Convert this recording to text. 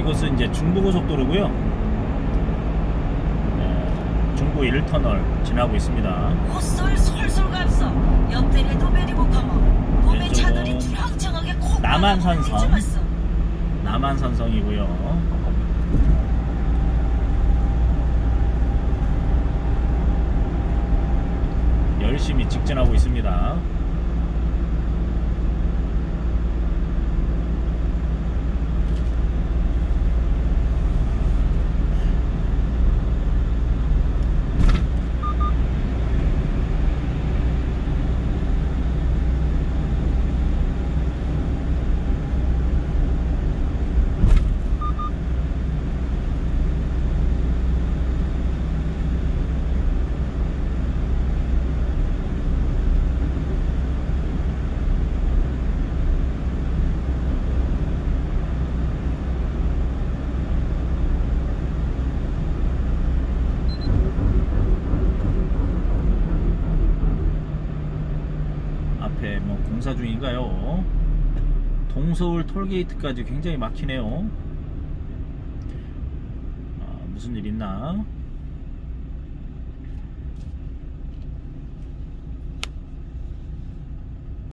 이곳은 이제 중부고속도로고요. 중부 1터널 지나고 있습니다. 헛설 솔솔 감서 옆에도 내리고 가면 봄에 차들이 주렁청하게 콕 남한산성. 남한산성이고요. 열심히 직진하고 있습니다. 앞에 뭐 공사 중인가요? 동서울 톨게이트까지 굉장히 막히네요. 무슨 일 있나?